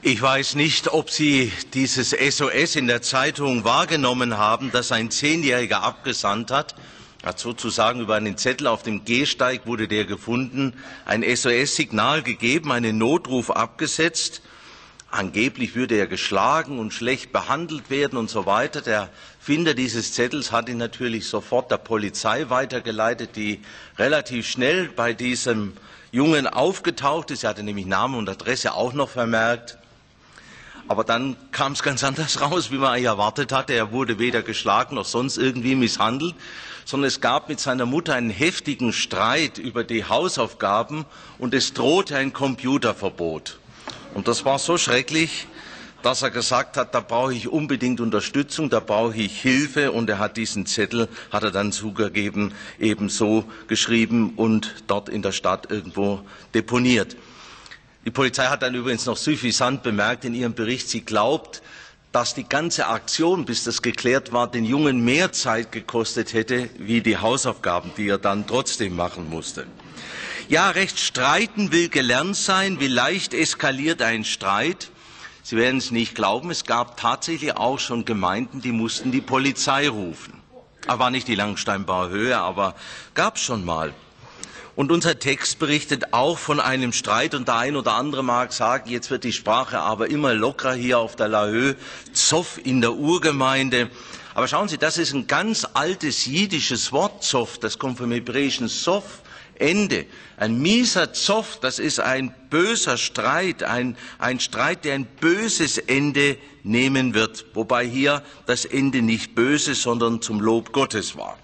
Ich weiß nicht, ob Sie dieses SOS in der Zeitung wahrgenommen haben, das ein 10-Jähriger abgesandt hat. Er hat sozusagen über einen Zettel auf dem Gehsteig wurde der gefunden, ein SOS-Signal gegeben, einen Notruf abgesetzt. Angeblich würde er geschlagen und schlecht behandelt werden und so weiter. Der Finder dieses Zettels hat ihn natürlich sofort der Polizei weitergeleitet, die relativ schnell bei diesem Jungen aufgetaucht ist. Er hatte nämlich Name und Adresse auch noch vermerkt. Aber dann kam es ganz anders raus, wie man eigentlich erwartet hatte. Er wurde weder geschlagen noch sonst irgendwie misshandelt, sondern es gab mit seiner Mutter einen heftigen Streit über die Hausaufgaben und es drohte ein Computerverbot. Und das war so schrecklich, dass er gesagt hat, da brauche ich unbedingt Unterstützung, da brauche ich Hilfe. Und er hat diesen Zettel, hat er dann zugegeben, ebenso geschrieben und dort in der Stadt irgendwo deponiert. Die Polizei hat dann übrigens noch suffisant bemerkt in ihrem Bericht, sie glaubt, dass die ganze Aktion, bis das geklärt war, den Jungen mehr Zeit gekostet hätte, wie die Hausaufgaben, die er dann trotzdem machen musste. Ja, Recht streiten will gelernt sein, wie leicht eskaliert ein Streit. Sie werden es nicht glauben, es gab tatsächlich auch schon Gemeinden, die mussten die Polizei rufen. War nicht die Langsteinbauer Höhe, aber gab es schon mal. Und unser Text berichtet auch von einem Streit, und der ein oder andere mag sagen, jetzt wird die Sprache aber immer lockerer hier auf der Lahoe, Zoff in der Urgemeinde. Aber schauen Sie, das ist ein ganz altes jiddisches Wort, Zoff, das kommt vom hebräischen Sof, Ende. Ein mieser Zoff, das ist ein böser Streit, ein Streit, der ein böses Ende nehmen wird, wobei hier das Ende nicht böse, sondern zum Lob Gottes war.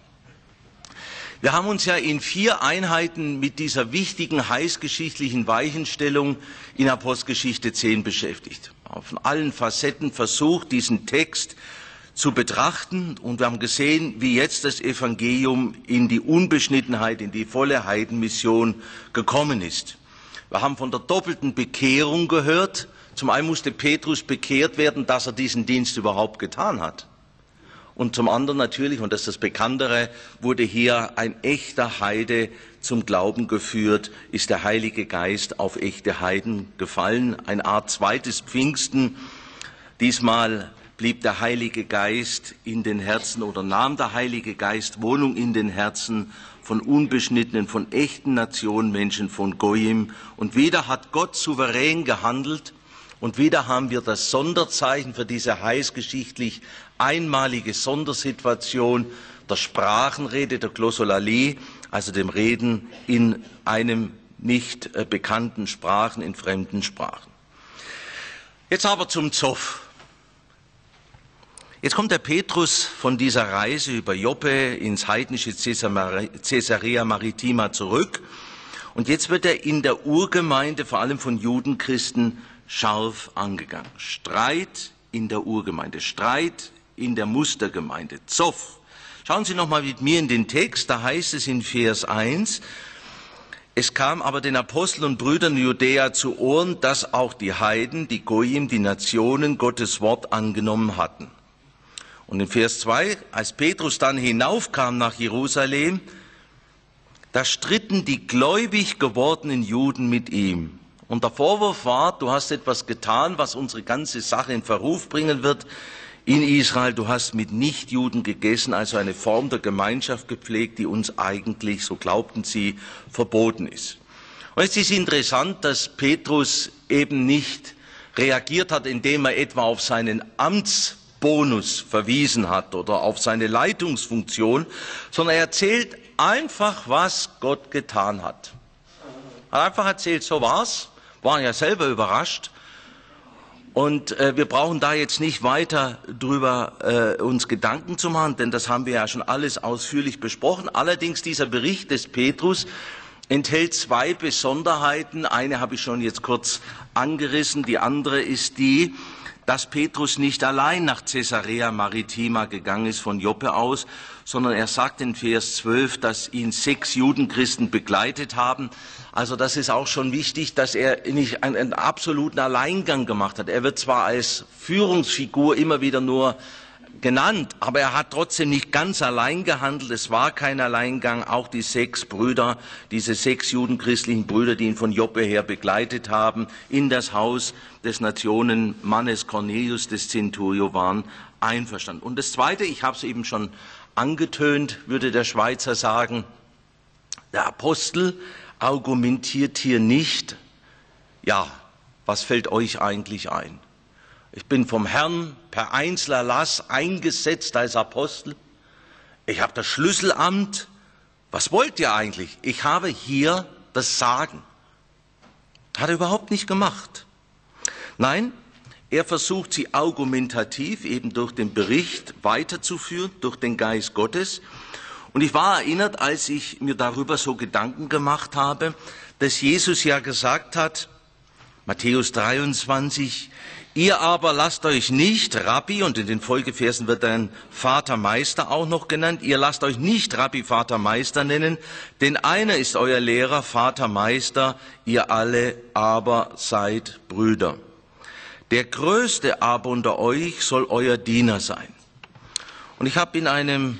Wir haben uns ja in 4 Einheiten mit dieser wichtigen heißgeschichtlichen Weichenstellung in Apostelgeschichte 10 beschäftigt. Von allen Facetten versucht, diesen Text zu betrachten, und wir haben gesehen, wie jetzt das Evangelium in die Unbeschnittenheit, in die volle Heidenmission gekommen ist. Wir haben von der doppelten Bekehrung gehört. Zum einen musste Petrus bekehrt werden, dass er diesen Dienst überhaupt getan hat. Und zum anderen natürlich, und das ist das Bekanntere, wurde hier ein echter Heide zum Glauben geführt, ist der Heilige Geist auf echte Heiden gefallen. Eine Art zweites Pfingsten. Diesmal blieb der Heilige Geist in den Herzen oder nahm der Heilige Geist Wohnung in den Herzen von Unbeschnittenen, von echten Nationenmenschen, von Goyim. Und wieder hat Gott souverän gehandelt. Und wieder haben wir das Sonderzeichen für diese heißgeschichtlich einmalige Sondersituation der Sprachenrede, der Glossolalie, also dem Reden in einem nicht bekannten Sprachen, in fremden Sprachen. Jetzt aber zum Zoff. Jetzt kommt der Petrus von dieser Reise über Joppe ins heidnische Caesarea Maritima zurück. Und jetzt wird er in der Urgemeinde, vor allem von Judenchristen, scharf angegangen. Streit in der Urgemeinde, Streit in der Mustergemeinde, Zoff. Schauen Sie noch mal mit mir in den Text, da heißt es in Vers 1, es kam aber den Aposteln und Brüdern in Judäa zu Ohren, dass auch die Heiden, die Goyim, die Nationen Gottes Wort angenommen hatten. Und in Vers 2, als Petrus dann hinaufkam nach Jerusalem, da stritten die gläubig gewordenen Juden mit ihm. Und der Vorwurf war, du hast etwas getan, was unsere ganze Sache in Verruf bringen wird in Israel. Du hast mit Nichtjuden gegessen, also eine Form der Gemeinschaft gepflegt, die uns eigentlich, so glaubten sie, verboten ist. Und es ist interessant, dass Petrus eben nicht reagiert hat, indem er etwa auf seinen Amtsbonus verwiesen hat oder auf seine Leitungsfunktion, sondern er erzählt einfach, was Gott getan hat. Er hat einfach erzählt, so war's. Waren ja selber überrascht, und wir brauchen da jetzt nicht weiter drüber uns Gedanken zu machen, denn das haben wir ja schon alles ausführlich besprochen. Allerdings dieser Bericht des Petrus enthält 2 Besonderheiten. Eine habe ich schon jetzt kurz angerissen, die andere ist die, dass Petrus nicht allein nach Caesarea Maritima gegangen ist von Joppe aus, sondern er sagt in Vers 12, dass ihn 6 Judenchristen begleitet haben. Also das ist auch schon wichtig, dass er nicht einen absoluten Alleingang gemacht hat. Er wird zwar als Führungsfigur immer wieder nur genannt, aber er hat trotzdem nicht ganz allein gehandelt. Es war kein Alleingang. Auch die 6 Brüder, diese 6 judenchristlichen Brüder, die ihn von Joppe her begleitet haben, in das Haus des Nationenmannes Cornelius, des Centurio, waren einverstanden. Und das Zweite, ich habe es eben schon angetönt, würde der Schweizer sagen, der Apostel argumentiert hier nicht, ja, was fällt euch eigentlich ein? Ich bin vom Herrn per Einzelerlass eingesetzt als Apostel. Ich habe das Schlüsselamt. Was wollt ihr eigentlich? Ich habe hier das Sagen. Hat er überhaupt nicht gemacht. Nein, er versucht sie argumentativ eben durch den Bericht weiterzuführen, durch den Geist Gottes. Und ich war erinnert, als ich mir darüber so Gedanken gemacht habe, dass Jesus ja gesagt hat, Matthäus 23, ihr aber lasst euch nicht Rabbi, und in den Folgeversen wird ein Vater Meister auch noch genannt, ihr lasst euch nicht Rabbi, Vater Meister nennen, denn einer ist euer Lehrer, Vater Meister, ihr alle aber seid Brüder. Der Größte aber unter euch soll euer Diener sein. Und ich habe in einem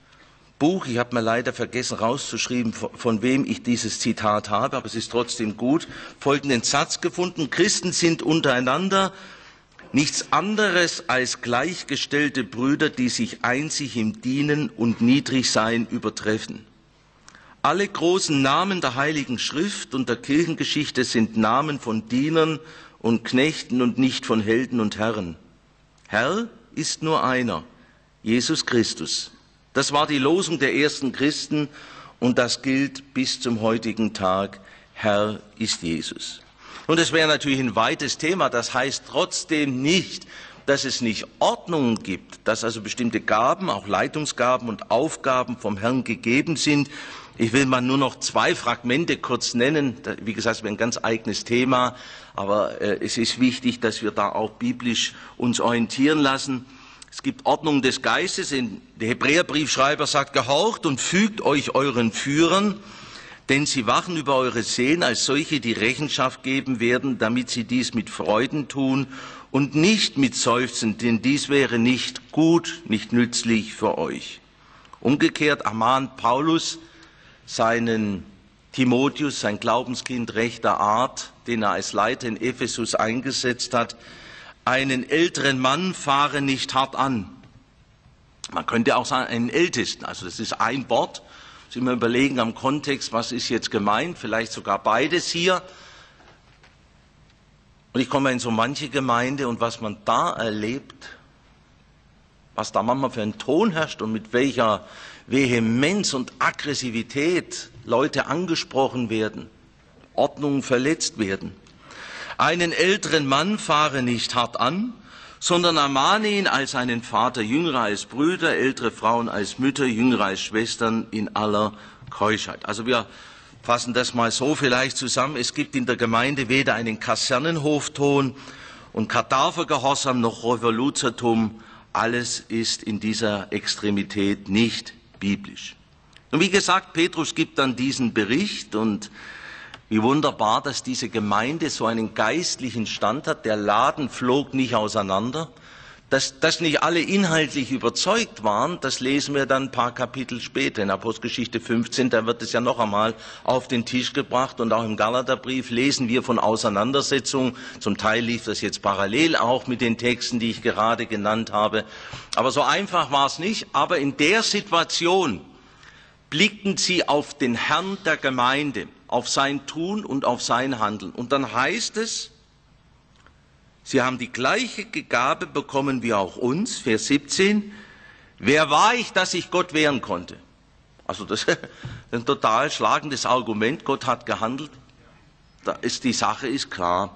Buch, ich habe mir leider vergessen rauszuschreiben, von wem ich dieses Zitat habe, aber es ist trotzdem gut, folgenden Satz gefunden: Christen sind untereinander nichts anderes als gleichgestellte Brüder, die sich einzig im Dienen und Niedrigsein übertreffen. Alle großen Namen der Heiligen Schrift und der Kirchengeschichte sind Namen von Dienern und Knechten und nicht von Helden und Herren. Herr ist nur einer, Jesus Christus. Das war die Losung der ersten Christen und das gilt bis zum heutigen Tag. Herr ist Jesus. Und es wäre natürlich ein weites Thema. Das heißt trotzdem nicht, dass es nicht Ordnungen gibt, dass also bestimmte Gaben, auch Leitungsgaben und Aufgaben vom Herrn gegeben sind. Ich will mal nur noch 2 Fragmente kurz nennen. Wie gesagt, es wäre ein ganz eigenes Thema, aber es ist wichtig, dass wir da auch biblisch uns orientieren lassen. Es gibt Ordnung des Geistes. Der Hebräerbriefschreiber sagt, gehorcht und fügt euch euren Führern, denn sie wachen über eure Seelen als solche, die Rechenschaft geben werden, damit sie dies mit Freuden tun und nicht mit Seufzen, denn dies wäre nicht gut, nicht nützlich für euch. Umgekehrt ermahnt Paulus seinen Timotheus, sein Glaubenskind rechter Art, den er als Leiter in Ephesus eingesetzt hat, einen älteren Mann fahre nicht hart an. Man könnte auch sagen, einen Ältesten. Also das ist ein Wort. Sie mal überlegen am Kontext, was ist jetzt gemeint, vielleicht sogar beides hier. Und ich komme in so manche Gemeinde und was man da erlebt, was da manchmal für einen Ton herrscht und mit welcher Vehemenz und Aggressivität Leute angesprochen werden, Ordnungen verletzt werden. Einen älteren Mann fahre nicht hart an, sondern ermahne ihn als einen Vater, Jüngere als Brüder, ältere Frauen als Mütter, Jüngere als Schwestern in aller Keuschheit. Also wir fassen das mal so vielleicht zusammen. Es gibt in der Gemeinde weder einen Kasernenhofton und Kadavergehorsam noch Revoluzertum. Alles ist in dieser Extremität nicht biblisch. Und wie gesagt, Petrus gibt dann diesen Bericht und wie wunderbar, dass diese Gemeinde so einen geistlichen Stand hat. Der Laden flog nicht auseinander. Dass nicht alle inhaltlich überzeugt waren, das lesen wir dann ein paar Kapitel später. In Apostelgeschichte 15, da wird es ja noch einmal auf den Tisch gebracht. Und auch im Galaterbrief lesen wir von Auseinandersetzungen. Zum Teil lief das jetzt parallel auch mit den Texten, die ich gerade genannt habe. Aber so einfach war es nicht. Aber in der Situation blickten sie auf den Herrn der Gemeinde, auf sein Tun und auf sein Handeln. Und dann heißt es, sie haben die gleiche Gabe bekommen wie auch uns, Vers 17. Wer war ich, dass ich Gott wehren konnte? Also das ist ein total schlagendes Argument. Gott hat gehandelt. Die Sache ist klar.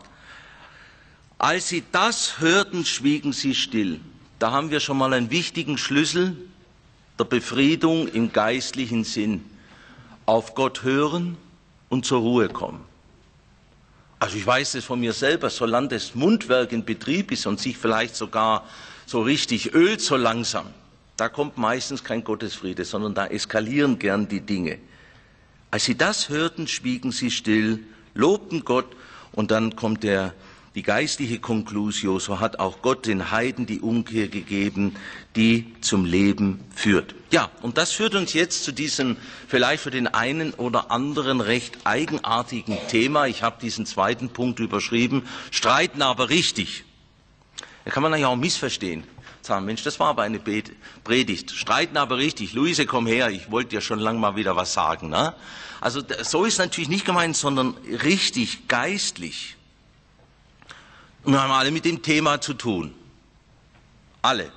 Als sie das hörten, schwiegen sie still. Da haben wir schon mal einen wichtigen Schlüssel der Befriedung im geistlichen Sinn. Auf Gott hören und zur Ruhe kommen. Also ich weiß es von mir selber, solange das Mundwerk in Betrieb ist und sich vielleicht sogar so richtig ölt so langsam, da kommt meistens kein Gottesfriede, sondern da eskalieren gern die Dinge. Als sie das hörten, schwiegen sie still, lobten Gott und dann kommt die die geistliche Conclusio, so hat auch Gott den Heiden die Umkehr gegeben, die zum Leben führt. Ja, und das führt uns jetzt zu diesem vielleicht für den einen oder anderen recht eigenartigen Thema. Ich habe diesen zweiten Punkt überschrieben, streiten aber richtig. Da kann man ja auch missverstehen. Sagen, Mensch, das war aber eine Predigt. Streiten aber richtig. Luise, komm her, ich wollte dir schon lange mal wieder was sagen. Ne? Also so ist natürlich nicht gemeint, sondern richtig, geistlich. Und wir haben alle mit dem Thema zu tun. Alle.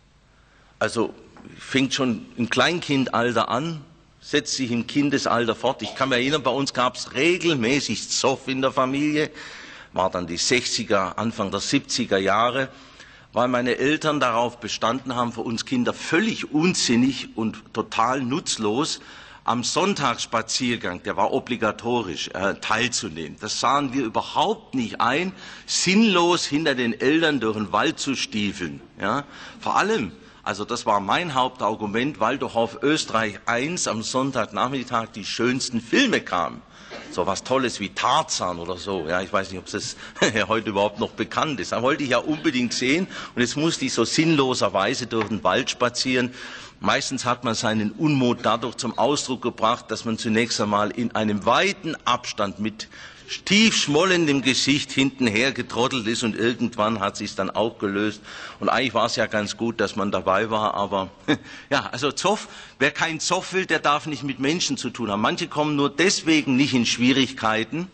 Also fängt schon im Kleinkindalter an, setzt sich im Kindesalter fort. Ich kann mich erinnern, bei uns gab es regelmäßig Zoff in der Familie. War dann die 60er, Anfang der 70er Jahre. Weil meine Eltern darauf bestanden haben, für uns Kinder völlig unsinnig und total nutzlos, am Sonntagsspaziergang, der war obligatorisch, teilzunehmen. Das sahen wir überhaupt nicht ein, sinnlos hinter den Eltern durch den Wald zu stiefeln. Ja? Vor allem, also das war mein Hauptargument, weil doch auf Österreich 1 am Sonntagnachmittag die schönsten Filme kamen. So was Tolles wie Tarzan oder so. Ja, ich weiß nicht, ob das heute überhaupt noch bekannt ist. Da wollte ich ja unbedingt sehen. Und jetzt musste ich so sinnloserweise durch den Wald spazieren. Meistens hat man seinen Unmut dadurch zum Ausdruck gebracht, dass man zunächst einmal in einem weiten Abstand mit tief schmollendem Gesicht hintenher getrottelt ist und irgendwann hat sich dann auch gelöst. Und eigentlich war es ja ganz gut, dass man dabei war, aber ja, also Zoff, wer keinen Zoff will, der darf nicht mit Menschen zu tun haben. Manche kommen nur deswegen nicht in Schwierigkeiten,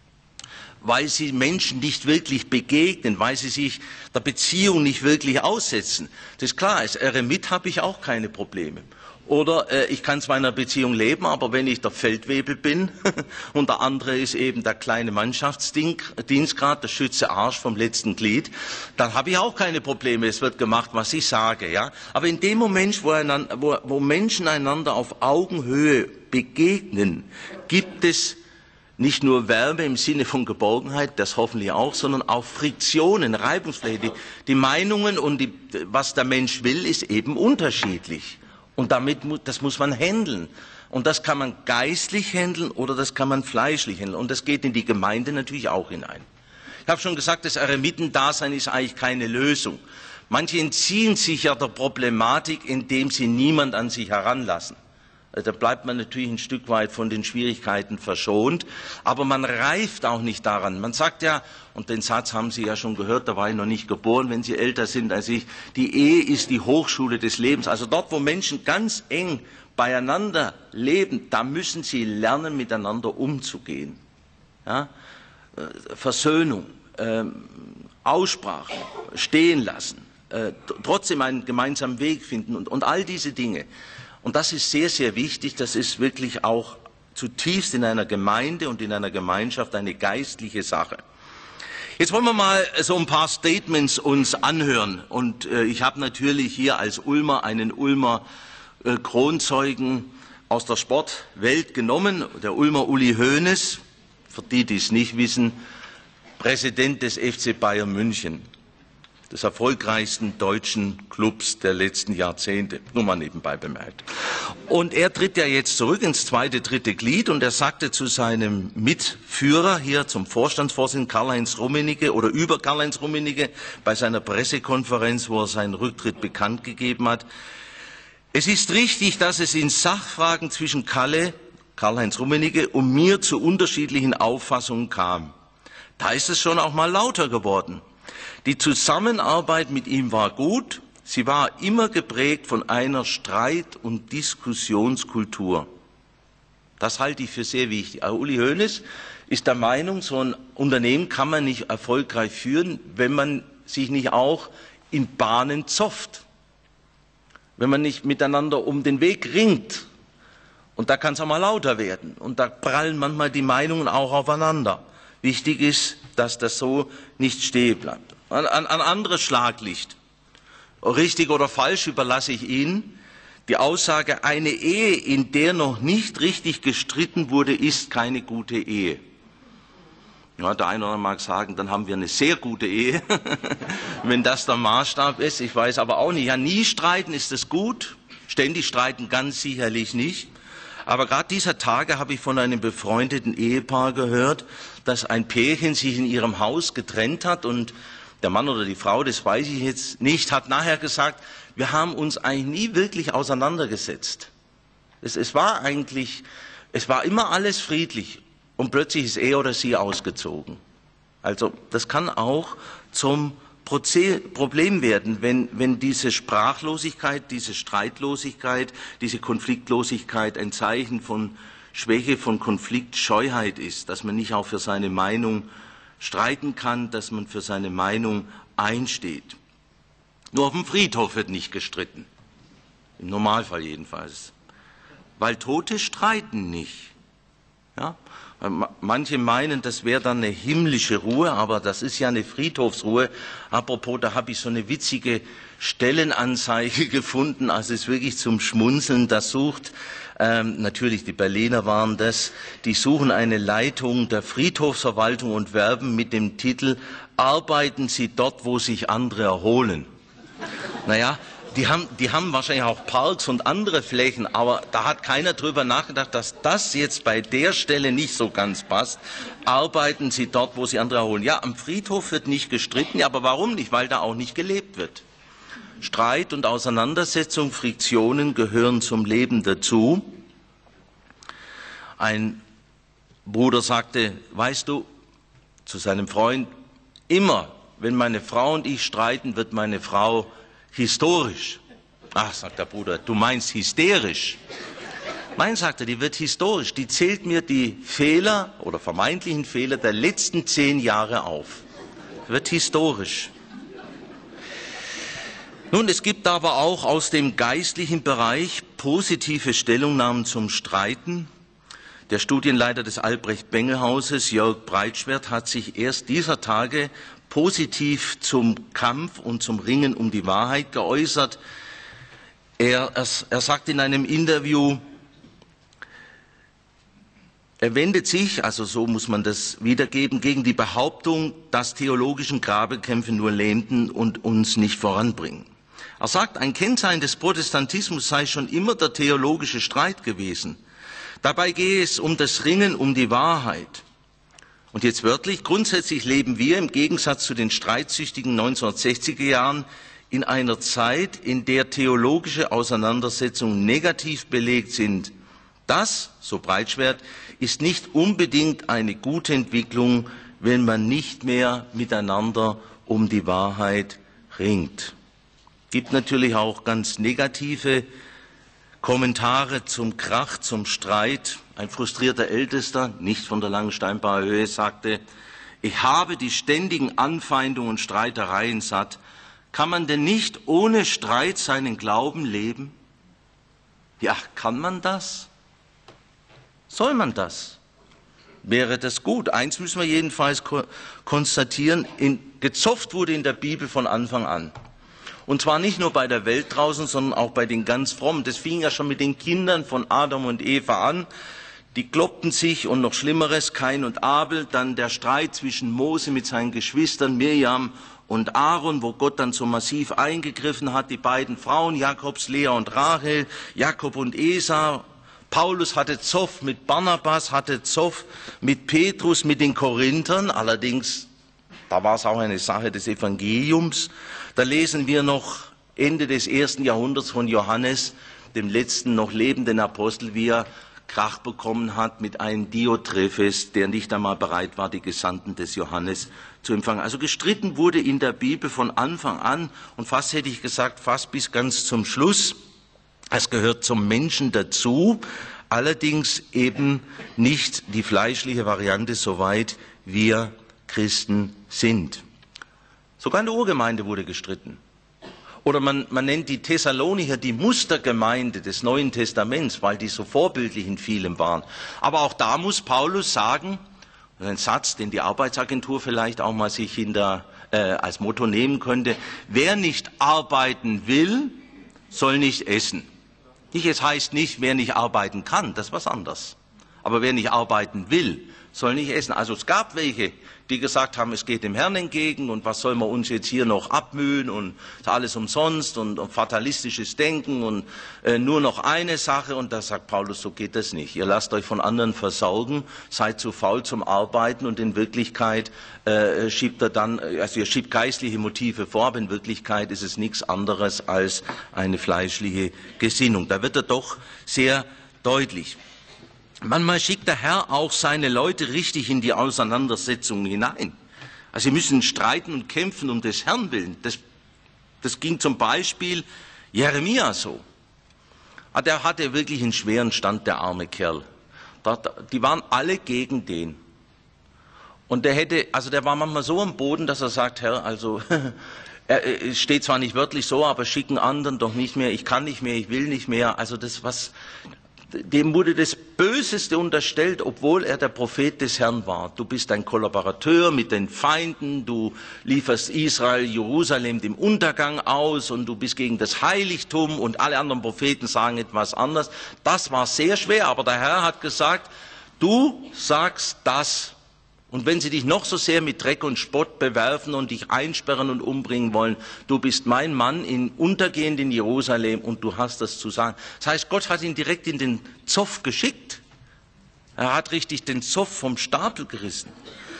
weil sie Menschen nicht wirklich begegnen, weil sie sich der Beziehung nicht wirklich aussetzen. Das ist klar, als Eremit habe ich auch keine Probleme. Oder ich kann zwar in einer Beziehung leben, aber wenn ich der Feldwebel bin und der andere ist eben der kleine Mannschaftsdienstgrad, der Schütze Arsch vom letzten Glied, dann habe ich auch keine Probleme. Es wird gemacht, was ich sage. Ja? Aber in dem Moment, wo Menschen einander auf Augenhöhe begegnen, gibt es nicht nur Wärme im Sinne von Geborgenheit, das hoffentlich auch, sondern auch Friktionen, Reibungsfläche. Die Meinungen und was der Mensch will, ist eben unterschiedlich. Und das muss man handeln. Und das kann man geistlich handeln oder das kann man fleischlich handeln. Und das geht in die Gemeinde natürlich auch hinein. Ich habe schon gesagt, das Eremitendasein ist eigentlich keine Lösung. Manche entziehen sich ja der Problematik, indem sie niemand an sich heranlassen. Da bleibt man natürlich ein Stück weit von den Schwierigkeiten verschont, aber man reift auch nicht daran. Man sagt ja, und den Satz haben Sie ja schon gehört, da war ich noch nicht geboren, wenn Sie älter sind als ich, die Ehe ist die Hochschule des Lebens. Also dort, wo Menschen ganz eng beieinander leben, da müssen sie lernen, miteinander umzugehen. Ja? Versöhnung, Aussprache, stehen lassen, trotzdem einen gemeinsamen Weg finden und all diese Dinge. Und das ist sehr, sehr wichtig. Das ist wirklich auch zutiefst in einer Gemeinde und in einer Gemeinschaft eine geistliche Sache. Jetzt wollen wir mal so ein paar Statements uns anhören. Und ich habe natürlich hier als Ulmer einen Ulmer Kronzeugen aus der Sportwelt genommen, der Ulmer Uli Hoeneß, für die, die es nicht wissen, Präsident des FC Bayern München, des erfolgreichsten deutschen Clubs der letzten Jahrzehnte, nur mal nebenbei bemerkt. Und er tritt ja jetzt zurück ins zweite, dritte Glied und er sagte zu seinem Mitführer hier zum Vorstandsvorsitzenden Karl-Heinz Rummenigge oder über Karl-Heinz Rummenigge bei seiner Pressekonferenz, wo er seinen Rücktritt bekannt gegeben hat, es ist richtig, dass es in Sachfragen zwischen Karl-Heinz Rummenigge und mir zu unterschiedlichen Auffassungen kam. Da ist es schon auch mal lauter geworden. Die Zusammenarbeit mit ihm war gut, sie war immer geprägt von einer Streit- und Diskussionskultur. Das halte ich für sehr wichtig. Uli Hoeneß ist der Meinung, so ein Unternehmen kann man nicht erfolgreich führen, wenn man sich nicht auch in Bahnen zofft, wenn man nicht miteinander um den Weg ringt. Und da kann es auch mal lauter werden und da prallen manchmal die Meinungen auch aufeinander. Wichtig ist, dass das so nicht stehen bleibt. Ein anderes Schlaglicht, richtig oder falsch, überlasse ich Ihnen. Die Aussage, eine Ehe, in der noch nicht richtig gestritten wurde, ist keine gute Ehe. Ja, der eine oder andere mag sagen, dann haben wir eine sehr gute Ehe, wenn das der Maßstab ist. Ich weiß aber auch nicht. Ja, nie streiten ist es gut, ständig streiten ganz sicherlich nicht. Aber gerade dieser Tage habe ich von einem befreundeten Ehepaar gehört, dass ein Pärchen sich in ihrem Haus getrennt hat und der Mann oder die Frau, das weiß ich jetzt nicht, hat nachher gesagt, wir haben uns eigentlich nie wirklich auseinandergesetzt. Es war immer alles friedlich und plötzlich ist er oder sie ausgezogen. Also das kann auch zum Problem werden, wenn diese Sprachlosigkeit, diese Streitlosigkeit, diese Konfliktlosigkeit ein Zeichen von Schwäche, von Konfliktscheuheit ist, dass man nicht auch für seine Meinung streiten kann, dass man für seine Meinung einsteht. Nur auf dem Friedhof wird nicht gestritten, im Normalfall jedenfalls, weil Tote streiten nicht. Ja? Manche meinen, das wäre dann eine himmlische Ruhe, aber das ist ja eine Friedhofsruhe. Apropos, da habe ich so eine witzige Stellenanzeige gefunden, also es ist wirklich zum Schmunzeln. Das sucht, natürlich die Berliner waren das, die suchen eine Leitung der Friedhofsverwaltung und werben mit dem Titel Arbeiten Sie dort, wo sich andere erholen. Naja, die haben wahrscheinlich auch Parks und andere Flächen, aber da hat keiner drüber nachgedacht, dass das jetzt bei der Stelle nicht so ganz passt. Arbeiten Sie dort, wo Sie andere erholen. Ja, am Friedhof wird nicht gestritten, ja, aber warum nicht? Weil da auch nicht gelebt wird. Streit und Auseinandersetzung, Friktionen gehören zum Leben dazu. Ein Bruder sagte, weißt du, zu seinem Freund, immer, wenn meine Frau und ich streiten, wird meine Frau historisch. Ach, sagt der Bruder, du meinst hysterisch. Nein, sagt er, die wird historisch. Die zählt mir die Fehler oder vermeintlichen Fehler der letzten 10 Jahre auf. Wird historisch. Nun, es gibt aber auch aus dem geistlichen Bereich positive Stellungnahmen zum Streiten. Der Studienleiter des Albrecht-Bengel-Hauses, Jörg Breitschwert, hat sich erst dieser Tage positiv zum Kampf und zum Ringen um die Wahrheit geäußert. Er sagt in einem Interview, er wendet sich, also so muss man das wiedergeben, gegen die Behauptung, dass theologischen Grabenkämpfe nur lähmten und uns nicht voranbringen. Er sagt, ein Kennzeichen des Protestantismus sei schon immer der theologische Streit gewesen. Dabei gehe es um das Ringen um die Wahrheit. Und jetzt wörtlich, grundsätzlich leben wir im Gegensatz zu den streitsüchtigen 1960er Jahren in einer Zeit, in der theologische Auseinandersetzungen negativ belegt sind. Das, so Breitschwert, ist nicht unbedingt eine gute Entwicklung, wenn man nicht mehr miteinander um die Wahrheit ringt. Es gibt natürlich auch ganz negative Kommentare zum Krach, zum Streit. Ein frustrierter Ältester, nicht von der Langensteinbacher Höhe, sagte, ich habe die ständigen Anfeindungen und Streitereien satt. Kann man denn nicht ohne Streit seinen Glauben leben? Ja, kann man das? Soll man das? Wäre das gut? Eins müssen wir jedenfalls konstatieren, gezopft wurde in der Bibel von Anfang an. Und zwar nicht nur bei der Welt draußen, sondern auch bei den ganz Frommen. Das fing ja schon mit den Kindern von Adam und Eva an. Die kloppten sich und noch Schlimmeres, Kain und Abel. Dann der Streit zwischen Mose mit seinen Geschwistern Mirjam und Aaron, wo Gott dann so massiv eingegriffen hat. Die beiden Frauen, Jakobs, Lea und Rachel, Jakob und Esau. Paulus hatte Zoff mit Barnabas, hatte Zoff mit Petrus, mit den Korinthern. Allerdings, da war es auch eine Sache des Evangeliums. Da lesen wir noch Ende des 1. Jahrhunderts von Johannes, dem letzten noch lebenden Apostel, wie er Krach bekommen hat mit einem Diotrephes, der nicht einmal bereit war, die Gesandten des Johannes zu empfangen. Also gestritten wurde in der Bibel von Anfang an und fast hätte ich gesagt, fast bis ganz zum Schluss. Es gehört zum Menschen dazu, allerdings eben nicht die fleischliche Variante, soweit wir Christen sind. Sogar in der Urgemeinde wurde gestritten. Oder man nennt die Thessalonicher die Mustergemeinde des Neuen Testaments, weil die so vorbildlich in vielem waren. Aber auch da muss Paulus sagen, ein Satz, den die Arbeitsagentur vielleicht auch mal sich als Motto nehmen könnte, wer nicht arbeiten will, soll nicht essen. Es heißt nicht, wer nicht arbeiten kann, das ist was anderes. Aber wer nicht arbeiten will, soll nicht essen. Also es gab welche, die gesagt haben, es geht dem Herrn entgegen und was soll man uns jetzt hier noch abmühen und alles umsonst und fatalistisches Denken und nur noch eine Sache. Und da sagt Paulus, so geht das nicht. Ihr lasst euch von anderen versorgen, seid zu faul zum Arbeiten und in Wirklichkeit schiebt er dann, also ihr schiebt geistliche Motive vor, aber in Wirklichkeit ist es nichts anderes als eine fleischliche Gesinnung. Da wird er doch sehr deutlich. Manchmal schickt der Herr auch seine Leute richtig in die Auseinandersetzung hinein. Also sie müssen streiten und kämpfen um des Herrn willen. Das ging zum Beispiel Jeremia so. Der hatte wirklich einen schweren Stand, der arme Kerl. Die waren alle gegen den. Und der war manchmal so am Boden, dass er sagt, Herr, also er steht zwar nicht wörtlich so, aber schicken anderen doch nicht mehr, ich kann nicht mehr, ich will nicht mehr. Also dem wurde das Böseste unterstellt, obwohl er der Prophet des Herrn war. Du bist ein Kollaborateur mit den Feinden, du lieferst Israel, Jerusalem dem Untergang aus und du bist gegen das Heiligtum und alle anderen Propheten sagen etwas anderes. Das war sehr schwer, aber der Herr hat gesagt, du sagst das. Und wenn sie dich noch so sehr mit Dreck und Spott bewerfen und dich einsperren und umbringen wollen, du bist mein Mann untergehend in Jerusalem und du hast das zu sagen. Das heißt, Gott hat ihn direkt in den Zoff geschickt. Er hat richtig den Zoff vom Stapel gerissen.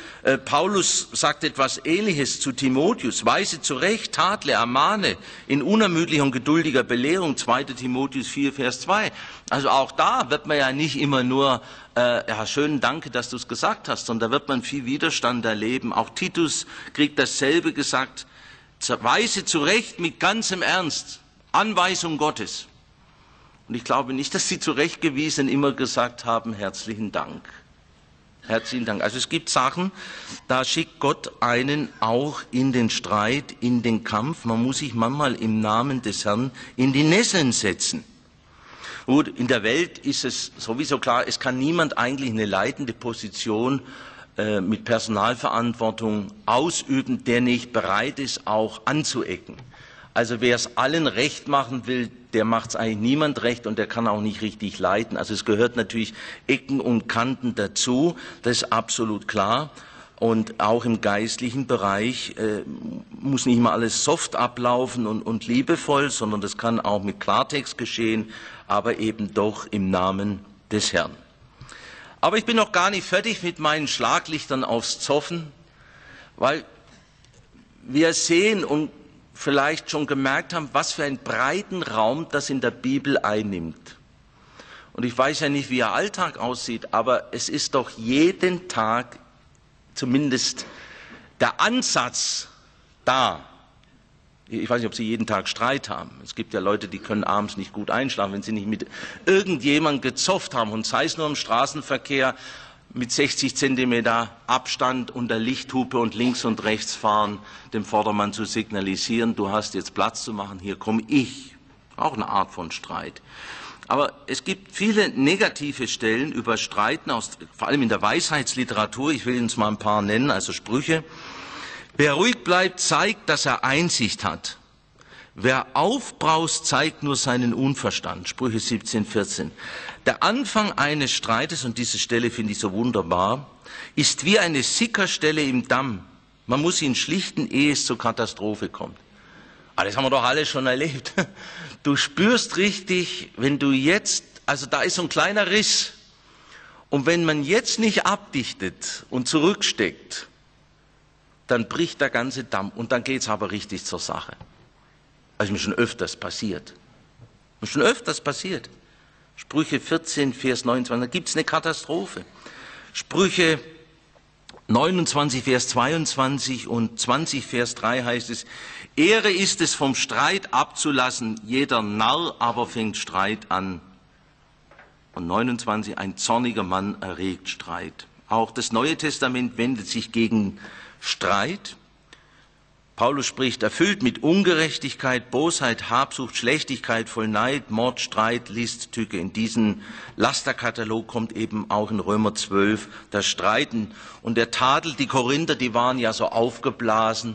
Paulus sagt etwas Ähnliches zu Timotheus. Weise zurecht, tadle, ermahne in unermüdlicher und geduldiger Belehrung. 2. Timotheus 4, Vers 2. Also auch da wird man ja nicht immer nur, ja, schön, danke, dass du es gesagt hast, sondern da wird man viel Widerstand erleben. Auch Titus kriegt dasselbe gesagt. Weise zurecht mit ganzem Ernst. Anweisung Gottes. Und ich glaube nicht, dass die Zurechtgewiesenen immer gesagt haben, herzlichen Dank. Herzlichen Dank. Also es gibt Sachen, da schickt Gott einen auch in den Streit, in den Kampf. Man muss sich manchmal im Namen des Herrn in die Nesseln setzen. Gut, in der Welt ist es sowieso klar, es kann niemand eigentlich eine leitende Position mit Personalverantwortung ausüben, der nicht bereit ist, auch anzuecken. Also wer es allen recht machen will, der macht es eigentlich niemand recht und der kann auch nicht richtig leiten. Also es gehört natürlich Ecken und Kanten dazu, das ist absolut klar. Und auch im geistlichen Bereich muss nicht immer alles soft ablaufen und liebevoll, sondern das kann auch mit Klartext geschehen, aber eben doch im Namen des Herrn. Aber ich bin noch gar nicht fertig mit meinen Schlaglichtern aufs Zoffen, weil wir sehen und vielleicht schon gemerkt haben, was für einen breiten Raum das in der Bibel einnimmt. Und ich weiß ja nicht, wie Ihr Alltag aussieht, aber es ist doch jeden Tag zumindest der Ansatz da. Ich weiß nicht, ob Sie jeden Tag Streit haben. Es gibt ja Leute, die können abends nicht gut einschlafen, wenn sie nicht mit irgendjemandem gezofft haben. Und sei es nur im Straßenverkehr mit 60 Zentimeter Abstand unter Lichthupe und links und rechts fahren, dem Vordermann zu signalisieren, du hast jetzt Platz zu machen, hier komme ich. Auch eine Art von Streit. Aber es gibt viele negative Stellen über Streiten, vor allem in der Weisheitsliteratur. Ich will Ihnen mal ein paar nennen, also Sprüche. Wer ruhig bleibt, zeigt, dass er Einsicht hat. Wer aufbraust, zeigt nur seinen Unverstand. Sprüche 17, 14. Der Anfang eines Streites, und diese Stelle finde ich so wunderbar, ist wie eine Sickerstelle im Damm. Man muss ihn schlichten, ehe es zur Katastrophe kommt. Aber das haben wir doch alle schon erlebt. Du spürst richtig, wenn du jetzt, also da ist so ein kleiner Riss. Und wenn man jetzt nicht abdichtet und zurücksteckt, dann bricht der ganze Damm und dann geht es aber richtig zur Sache. Also mir schon öfters passiert. Sprüche 14, Vers 29, da gibt es eine Katastrophe. Sprüche 29, Vers 22 und 20, Vers 3 heißt es, Ehre ist es, vom Streit abzulassen, jeder Narr aber fängt Streit an. Und 29, ein zorniger Mann erregt Streit. Auch das Neue Testament wendet sich gegen Streit. Paulus spricht, erfüllt mit Ungerechtigkeit, Bosheit, Habsucht, Schlechtigkeit, voll Neid, Mord, Streit, List, Tücke. In diesen Lasterkatalog kommt eben auch in Römer 12 das Streiten. Und der Tadel, die Korinther, die waren ja so aufgeblasen.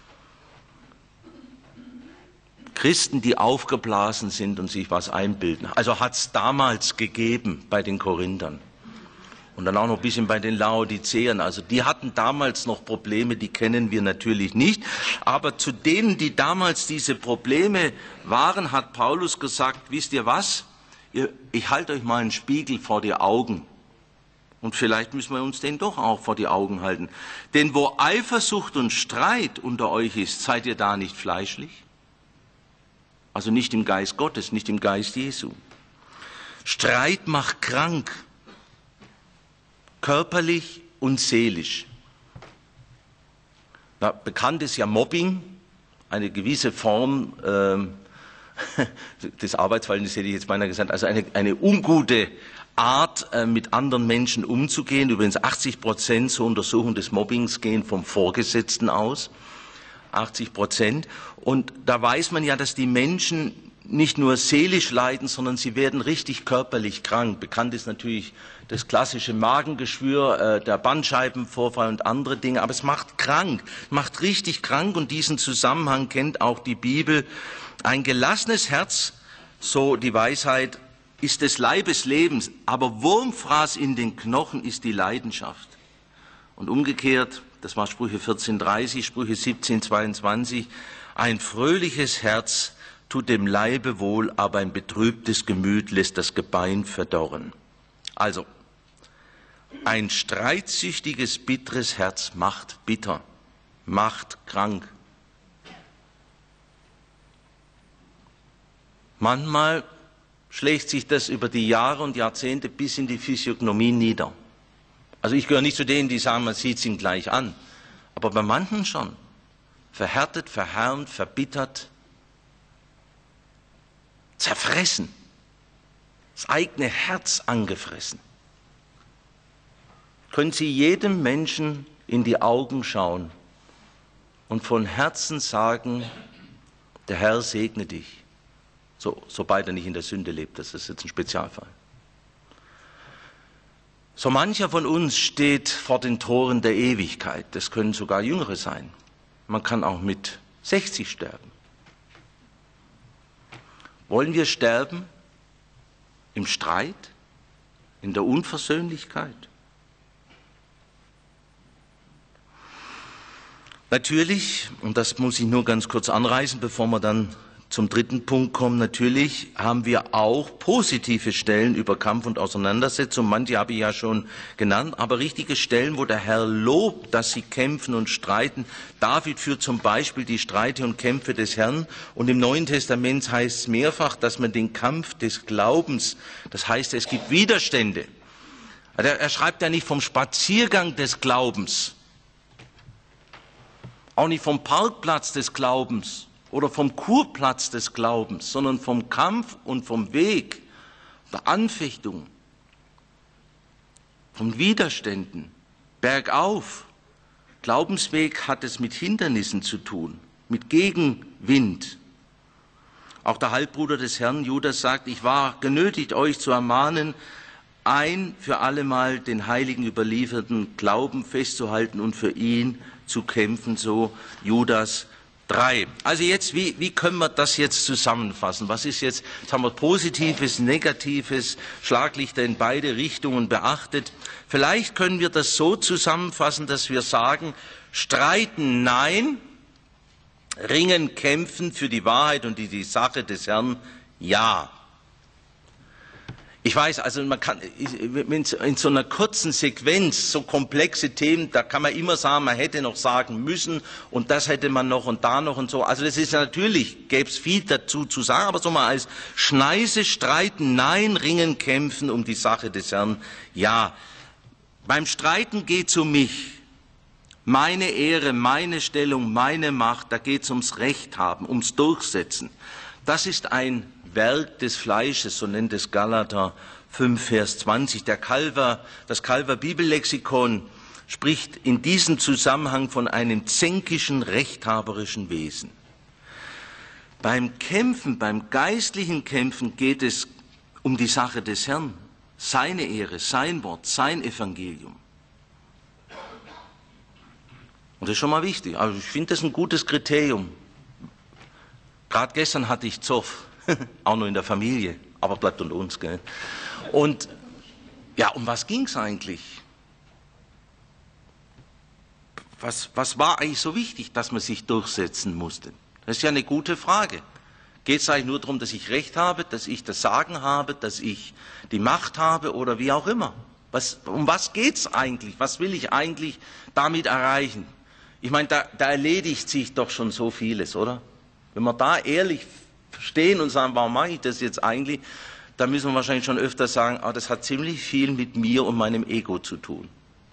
Christen, die aufgeblasen sind und sich was einbilden. Also hat es damals gegeben bei den Korinthern. Und dann auch noch ein bisschen bei den Laodiceern. Also die hatten damals noch Probleme, die kennen wir natürlich nicht. Aber zu denen, die damals diese Probleme waren, hat Paulus gesagt, wisst ihr was? Ich halte euch mal einen Spiegel vor die Augen. Und vielleicht müssen wir uns den doch auch vor die Augen halten. Denn wo Eifersucht und Streit unter euch ist, seid ihr da nicht fleischlich? Also nicht im Geist Gottes, nicht im Geist Jesu. Streit macht krank. Körperlich und seelisch. Na, bekannt ist ja Mobbing, eine gewisse Form des Arbeitsverhältnisses, hätte ich jetzt beinahe gesagt, also eine ungute Art, mit anderen Menschen umzugehen. Übrigens 80% zur Untersuchung des Mobbings gehen vom Vorgesetzten aus. 80%. Und da weiß man ja, dass die Menschen nicht nur seelisch leiden, sondern sie werden richtig körperlich krank. Bekannt ist natürlich das klassische Magengeschwür, der Bandscheibenvorfall und andere Dinge, aber es macht krank, macht richtig krank und diesen Zusammenhang kennt auch die Bibel. Ein gelassenes Herz, so die Weisheit, ist des Leibes Lebens, aber Wurmfraß in den Knochen ist die Leidenschaft. Und umgekehrt, das war Sprüche 14,30, Sprüche 17,22, ein fröhliches Herz tut dem Leibe wohl, aber ein betrübtes Gemüt lässt das Gebein verdorren. Also, ein streitsüchtiges, bitteres Herz macht bitter, macht krank. Manchmal schlägt sich das über die Jahre und Jahrzehnte bis in die Physiognomie nieder. Also ich gehöre nicht zu denen, die sagen, man sieht es ihm gleich an. Aber bei manchen schon. Verhärtet, verhärmt, verbittert, zerfressen, das eigene Herz angefressen. Können Sie jedem Menschen in die Augen schauen und von Herzen sagen, der Herr segne dich, sobald er nicht in der Sünde lebt. Das ist jetzt ein Spezialfall. So mancher von uns steht vor den Toren der Ewigkeit. Das können sogar Jüngere sein. Man kann auch mit 60 sterben. Wollen wir sterben im Streit, in der Unversöhnlichkeit? Natürlich, und das muss ich nur ganz kurz anreißen, bevor wir dann zum dritten Punkt kommen, natürlich haben wir auch positive Stellen über Kampf und Auseinandersetzung. Manche habe ich ja schon genannt, aber richtige Stellen, wo der Herr lobt, dass sie kämpfen und streiten. David führt zum Beispiel die Streite und Kämpfe des Herrn. Und im Neuen Testament heißt es mehrfach, dass man den Kampf des Glaubens, das heißt, es gibt Widerstände. Er schreibt ja nicht vom Spaziergang des Glaubens, auch nicht vom Parkplatz des Glaubens oder vom Kurplatz des Glaubens, sondern vom Kampf und vom Weg der Anfechtung, von Widerständen, bergauf. Glaubensweg hat es mit Hindernissen zu tun, mit Gegenwind. Auch der Halbbruder des Herrn, Judas, sagt, ich war genötigt, euch zu ermahnen, ein für allemal den Heiligen überlieferten Glauben festzuhalten und für ihn zu kämpfen, so Judas 3. Also jetzt, wie können wir das jetzt zusammenfassen? Was ist jetzt haben wir Positives, Negatives, Schlaglichter in beide Richtungen beachtet. Vielleicht können wir das so zusammenfassen, dass wir sagen, streiten nein, ringen, kämpfen für die Wahrheit und die Sache des Herrn ja. Ich weiß, also man kann in so einer kurzen Sequenz so komplexe Themen, da kann man immer sagen, man hätte noch sagen müssen und das hätte man noch und da noch und so. Also das ist natürlich, gäbe es viel dazu zu sagen, aber so mal als Schneise streiten, nein, ringen, kämpfen um die Sache des Herrn, ja. Beim Streiten geht es um mich, meine Ehre, meine Stellung, meine Macht, da geht es ums Recht haben, ums Durchsetzen. Das ist ein Werk des Fleisches, so nennt es Galater 5, Vers 20. Das Calver Bibellexikon spricht in diesem Zusammenhang von einem zänkischen, rechthaberischen Wesen. Beim Kämpfen, beim geistlichen Kämpfen geht es um die Sache des Herrn, seine Ehre, sein Wort, sein Evangelium. Und das ist schon mal wichtig. Also ich finde das ein gutes Kriterium. Gerade gestern hatte ich Zoff. Auch nur in der Familie, aber bleibt unter uns. Gell? Und Ja, um was ging es eigentlich? Was war eigentlich so wichtig, dass man sich durchsetzen musste? Das ist ja eine gute Frage. Geht es eigentlich nur darum, dass ich Recht habe, dass ich das Sagen habe, dass ich die Macht habe oder wie auch immer? Um was geht es eigentlich? Was will ich eigentlich damit erreichen? Ich meine, da erledigt sich doch schon so vieles, oder? Wenn wir da ehrlich stehen und sagen, warum mache ich das jetzt eigentlich, dann müssen wir wahrscheinlich schon öfter sagen, das hat ziemlich viel mit mir und meinem Ego zu tun.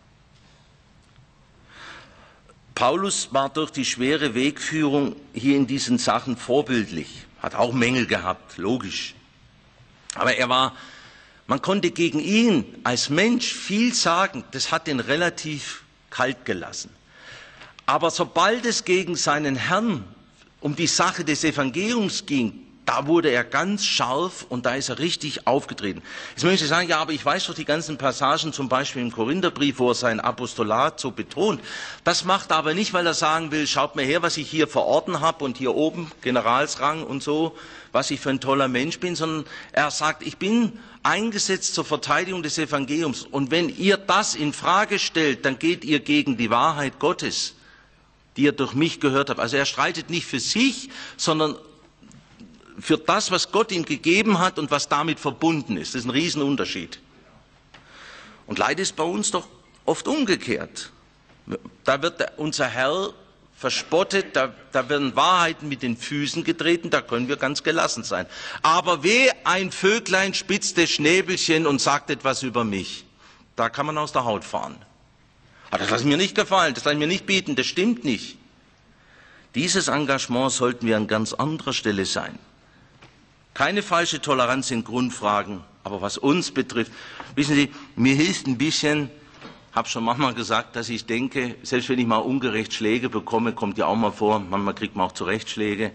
Paulus war durch die schwere Wegführung hier in diesen Sachen vorbildlich, hat auch Mängel gehabt, logisch. Aber man konnte gegen ihn als Mensch viel sagen, das hat ihn relativ kalt gelassen. Aber sobald es gegen seinen Herrn um die Sache des Evangeliums ging, da wurde er ganz scharf und da ist er richtig aufgetreten. Jetzt möchte ich sagen, ja, aber ich weiß doch die ganzen Passagen, zum Beispiel im Korintherbrief, wo er sein Apostolat so betont. Das macht er aber nicht, weil er sagen will, schaut mir her, was ich hier verordnet habe und hier oben, Generalsrang und so, was ich für ein toller Mensch bin, sondern er sagt, ich bin eingesetzt zur Verteidigung des Evangeliums. Und wenn ihr das in Frage stellt, dann geht ihr gegen die Wahrheit Gottes, die ihr durch mich gehört habt. Also er streitet nicht für sich, sondern für das, was Gott ihm gegeben hat und was damit verbunden ist. Das ist ein Riesenunterschied. Und leider ist bei uns doch oft umgekehrt. Da wird unser Herr verspottet, da werden Wahrheiten mit den Füßen getreten, da können wir ganz gelassen sein. Aber weh, ein Vöglein spitzt das Schnäbelchen und sagt etwas über mich. Da kann man aus der Haut fahren. Aber das lasse ich mir nicht gefallen, das lasse ich mir nicht bieten, das stimmt nicht. Dieses Engagement sollten wir an ganz anderer Stelle sein. Keine falsche Toleranz in Grundfragen, aber was uns betrifft, wissen Sie, mir hilft ein bisschen, habe schon manchmal gesagt, dass ich denke, selbst wenn ich mal ungerecht Schläge bekomme, kommt ja auch mal vor, manchmal kriegt man auch Zurechtschläge.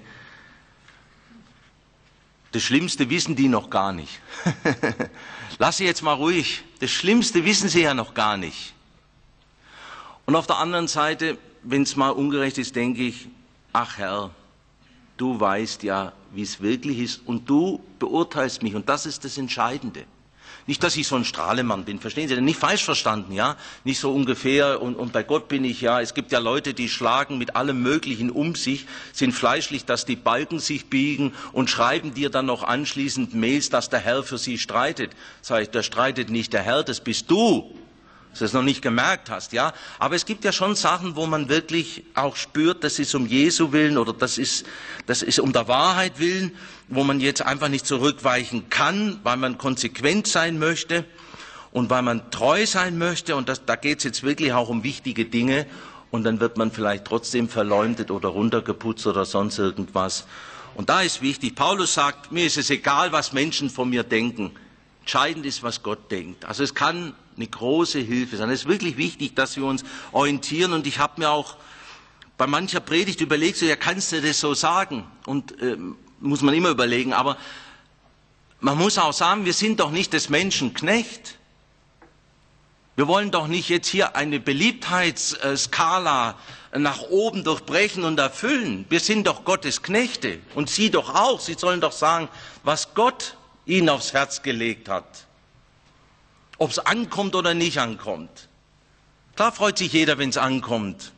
Das Schlimmste wissen die noch gar nicht. Lass sie jetzt mal ruhig. Das Schlimmste wissen sie ja noch gar nicht. Und auf der anderen Seite, wenn es mal ungerecht ist, denke ich, ach Herr, du weißt ja, wie es wirklich ist und du beurteilst mich und das ist das Entscheidende. Nicht, dass ich so ein Strahlemann bin, verstehen Sie, nicht falsch verstanden, ja, nicht so ungefähr und bei Gott bin ich, ja, es gibt ja Leute, die schlagen mit allem Möglichen um sich, sind fleischlich, dass die Balken sich biegen und schreiben dir dann noch anschließend Mails, dass der Herr für sie streitet. Sag ich, da streitet nicht der Herr, das bist du. Dass du es noch nicht gemerkt hast, ja. Aber es gibt ja schon Sachen, wo man wirklich auch spürt, das ist um Jesu Willen oder das ist um der Wahrheit willen, wo man jetzt einfach nicht zurückweichen kann, weil man konsequent sein möchte und weil man treu sein möchte. Und da geht es jetzt wirklich auch um wichtige Dinge. Und dann wird man vielleicht trotzdem verleumdet oder runtergeputzt oder sonst irgendwas. Und da ist wichtig, Paulus sagt, mir ist es egal, was Menschen von mir denken. Entscheidend ist, was Gott denkt. Also es kann eine große Hilfe sein. Es ist wirklich wichtig, dass wir uns orientieren. Und ich habe mir auch bei mancher Predigt überlegt, so, ja, kannst du das so sagen? Und muss man immer überlegen. Aber man muss auch sagen, wir sind doch nicht des Menschen Knecht. Wir wollen doch nicht jetzt hier eine Beliebtheitsskala nach oben durchbrechen und erfüllen. Wir sind doch Gottes Knechte. Und Sie doch auch. Sie sollen doch sagen, was Gott Ihnen aufs Herz gelegt hat. Ob es ankommt oder nicht ankommt. Klar freut sich jeder, wenn es ankommt.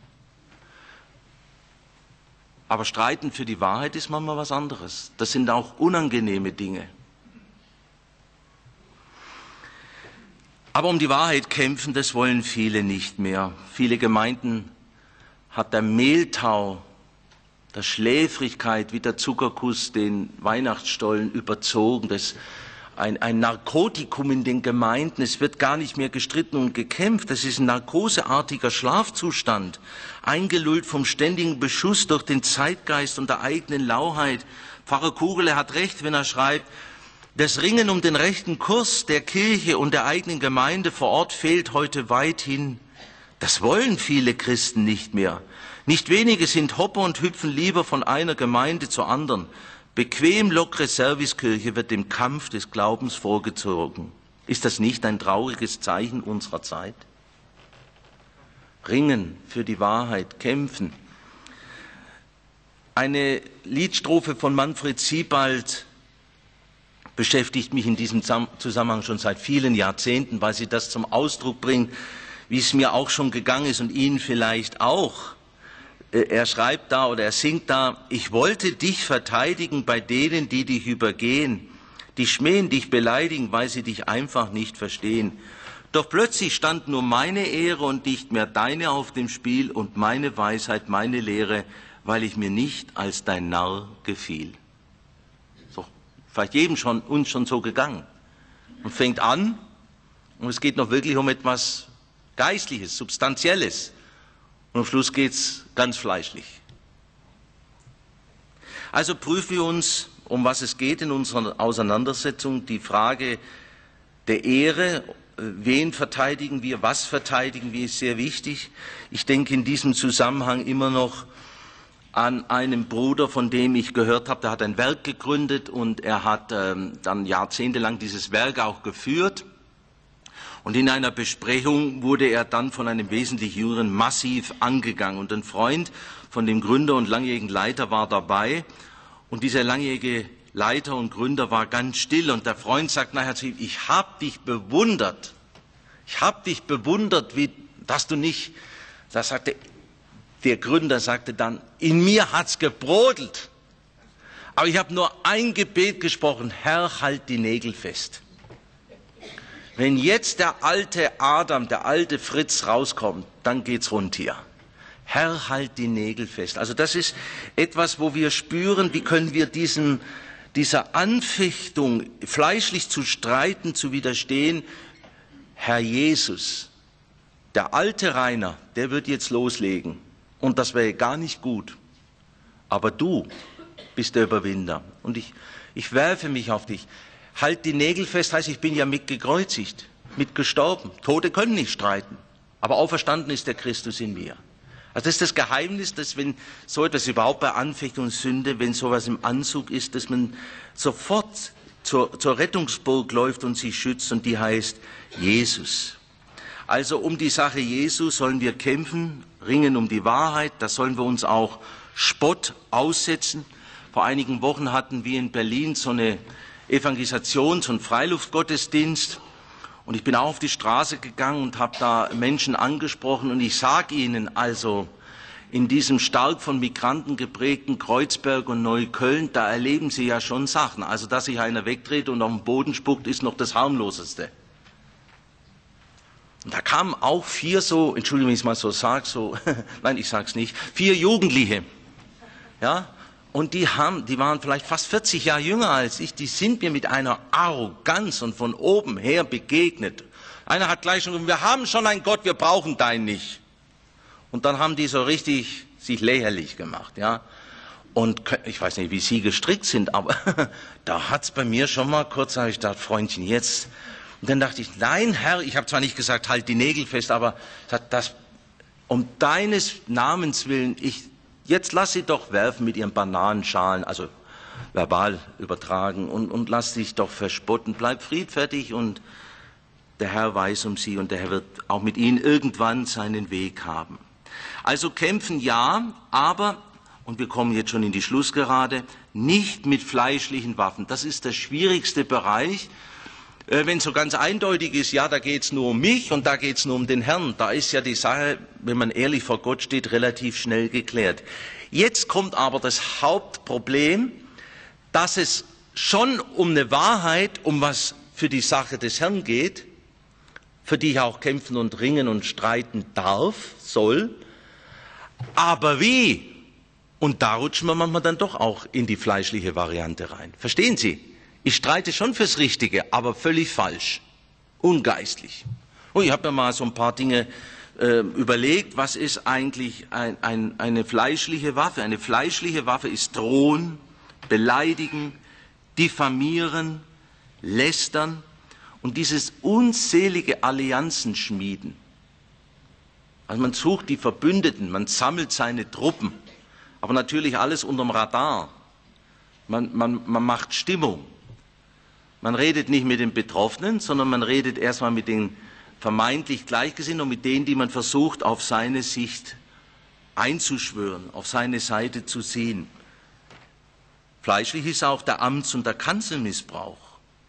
Aber streiten für die Wahrheit ist manchmal was anderes. Das sind auch unangenehme Dinge. Aber um die Wahrheit kämpfen, das wollen viele nicht mehr. Viele Gemeinden hat der Mehltau, der Schläfrigkeit wie der Zuckerkuss den Weihnachtsstollen überzogen. Das ist ein Narkotikum in den Gemeinden. Es wird gar nicht mehr gestritten und gekämpft. Das ist ein narkoseartiger Schlafzustand, eingelullt vom ständigen Beschuss durch den Zeitgeist und der eigenen Lauheit. Pfarrer Kugele hat recht, wenn er schreibt, das Ringen um den rechten Kurs der Kirche und der eigenen Gemeinde vor Ort fehlt heute weithin. Das wollen viele Christen nicht mehr. Nicht wenige sind Hopper und hüpfen lieber von einer Gemeinde zur anderen. Bequem lockere Servicekirche wird dem Kampf des Glaubens vorgezogen. Ist das nicht ein trauriges Zeichen unserer Zeit? Ringen für die Wahrheit, kämpfen. Eine Liedstrophe von Manfred Siebald beschäftigt mich in diesem Zusammenhang schon seit vielen Jahrzehnten, weil sie das zum Ausdruck bringt, wie es mir auch schon gegangen ist und Ihnen vielleicht auch. Er schreibt da oder er singt da: Ich wollte dich verteidigen bei denen, die dich übergehen, die schmähen, dich beleidigen, weil sie dich einfach nicht verstehen. Doch plötzlich stand nur meine Ehre und nicht mehr deine auf dem Spiel und meine Weisheit, meine Lehre, weil ich mir nicht als dein Narr gefiel. So, vielleicht uns schon so gegangen. Und fängt an, und es geht noch wirklich um etwas Geistliches, Substanzielles. Und am Schluss geht es ganz fleischlich. Also prüfen wir uns, um was es geht in unserer Auseinandersetzung, die Frage der Ehre. Wen verteidigen wir, was verteidigen wir, ist sehr wichtig. Ich denke in diesem Zusammenhang immer noch an einen Bruder, von dem ich gehört habe, der hat ein Werk gegründet und er hat dann jahrzehntelang dieses Werk auch geführt. Und in einer Besprechung wurde er dann von einem wesentlich Jüngeren massiv angegangen. Und ein Freund von dem Gründer und langjährigen Leiter war dabei. Und dieser langjährige Leiter und Gründer war ganz still. Und der Freund sagt nachher zu ihm: Ich habe dich bewundert. Ich habe dich bewundert, dass du nicht... Da sagte der Gründer, sagte dann: In mir hat's gebrodelt. Aber ich habe nur ein Gebet gesprochen: Herr, halt die Nägel fest. Wenn jetzt der alte Adam, der alte Fritz rauskommt, dann geht's rund hier. Herr, halt die Nägel fest. Also das ist etwas, wo wir spüren, wie können wir dieser Anfechtung, fleischlich zu streiten, zu widerstehen. Herr Jesus, der alte Rainer, der wird jetzt loslegen. Und das wäre gar nicht gut. Aber du bist der Überwinder. Und ich werfe mich auf dich. Halt die Nägel fest heißt, ich bin ja mitgekreuzigt, mitgestorben. Tote können nicht streiten, aber auferstanden ist der Christus in mir. Also das ist das Geheimnis, dass wenn so etwas überhaupt bei Anfechtung und Sünde, wenn sowas im Anzug ist, dass man sofort zur Rettungsburg läuft und sich schützt, und die heißt Jesus. Also um die Sache Jesu sollen wir kämpfen, ringen um die Wahrheit, da sollen wir uns auch Spott aussetzen. Vor einigen Wochen hatten wir in Berlin so eine Evangelisations- und Freiluftgottesdienst. Und ich bin auch auf die Straße gegangen und habe da Menschen angesprochen. Und ich sage Ihnen also, in diesem stark von Migranten geprägten Kreuzberg und Neukölln, da erleben Sie ja schon Sachen. Also, dass sich einer wegdreht und auf den Boden spuckt, ist noch das Harmloseste. Und da kamen auch 4 so, Entschuldigung, wenn ich es mal so sage, nein, ich sage es nicht, 4 Jugendliche. Ja, und die waren vielleicht fast 40 Jahre jünger als ich, die sind mir mit einer Arroganz und von oben her begegnet. Einer hat gleich schon gesagt: Wir haben schon einen Gott, wir brauchen deinen nicht. Und dann haben die so richtig sich lächerlich gemacht, ja. Und ich weiß nicht, wie Sie gestrickt sind, aber da hat's bei mir schon mal kurz, habe ich gedacht: Freundchen, jetzt. Und dann dachte ich: Nein, Herr, ich habe zwar nicht gesagt, halt die Nägel fest, aber das, um deines Namens willen, jetzt lass sie doch werfen mit ihren Bananenschalen, also verbal übertragen, und lass dich doch verspotten. Bleib friedfertig, und der Herr weiß um sie, und der Herr wird auch mit ihnen irgendwann seinen Weg haben. Also kämpfen ja, aber, und wir kommen jetzt schon in die Schlussgerade, nicht mit fleischlichen Waffen. Das ist der schwierigste Bereich. Wenn es so ganz eindeutig ist, ja, da geht es nur um mich und da geht es nur um den Herrn, da ist ja die Sache, wenn man ehrlich vor Gott steht, relativ schnell geklärt. Jetzt kommt aber das Hauptproblem, dass es schon um eine Wahrheit, um was für die Sache des Herrn geht, für die ich auch kämpfen und ringen und streiten darf, soll, aber wie? Und da rutschen wir manchmal dann doch auch in die fleischliche Variante rein. Verstehen Sie? Ich streite schon fürs Richtige, aber völlig falsch, ungeistlich. Und ich habe mir mal so ein paar Dinge überlegt, was ist eigentlich eine fleischliche Waffe? Eine fleischliche Waffe ist drohen, beleidigen, diffamieren, lästern und dieses unzählige Allianzen schmieden. Also man sucht die Verbündeten, man sammelt seine Truppen, aber natürlich alles unterm Radar. Man macht Stimmung. Man redet nicht mit den Betroffenen, sondern man redet erstmal mit den vermeintlich Gleichgesinnten und mit denen, die man versucht, auf seine Sicht einzuschwören, auf seine Seite zu ziehen. Fleischlich ist auch der Amts- und der Kanzelmissbrauch.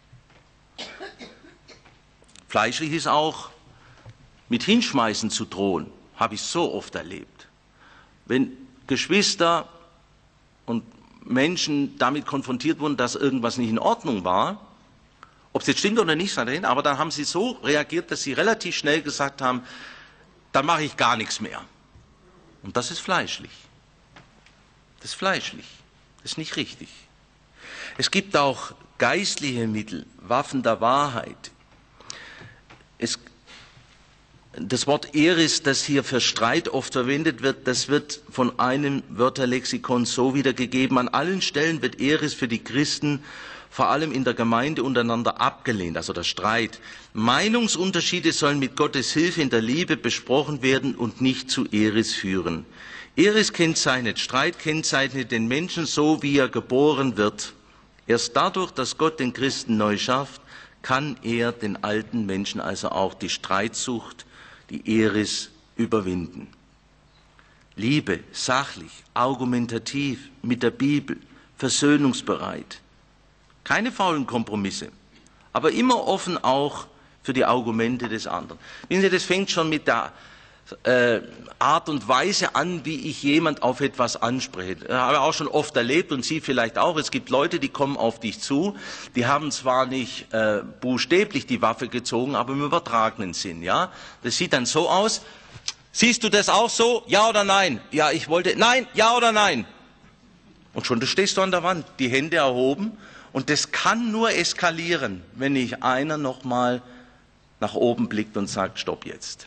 Fleischlich ist auch, mit Hinschmeißen zu drohen, habe ich so oft erlebt. Wenn Geschwister und Menschen damit konfrontiert wurden, dass irgendwas nicht in Ordnung war, ob es jetzt stimmt oder nicht, aber dann haben sie so reagiert, dass sie relativ schnell gesagt haben, dann mache ich gar nichts mehr. Und das ist fleischlich. Das ist fleischlich. Das ist nicht richtig. Es gibt auch geistliche Mittel, Waffen der Wahrheit. Das Wort Eris, das hier für Streit oft verwendet wird, das wird von einem Wörterlexikon so wiedergegeben. An allen Stellen wird Eris für die Christen, vor allem in der Gemeinde untereinander, abgelehnt, also der Streit. Meinungsunterschiede sollen mit Gottes Hilfe in der Liebe besprochen werden und nicht zu Eris führen. Eris kennzeichnet, Streit kennzeichnet den Menschen so, wie er geboren wird. Erst dadurch, dass Gott den Christen neu schafft, kann er den alten Menschen, also auch die Streitsucht, die Eris, überwinden. Liebe, sachlich, argumentativ, mit der Bibel, versöhnungsbereit. Keine faulen Kompromisse, aber immer offen auch für die Argumente des anderen. Wissen Sie, das fängt schon mit der Art und Weise an, wie ich jemand auf etwas anspreche. Das habe ich auch schon oft erlebt und Sie vielleicht auch. Es gibt Leute, die kommen auf dich zu, die haben zwar nicht buchstäblich die Waffe gezogen, aber im übertragenen Sinn. Ja? Das sieht dann so aus. Siehst du das auch so? Ja oder nein? Ja, ich wollte. Nein, ja oder nein? Und schon stehst du an der Wand, die Hände erhoben. Und das kann nur eskalieren, wenn nicht einer nochmal nach oben blickt und sagt, stopp jetzt.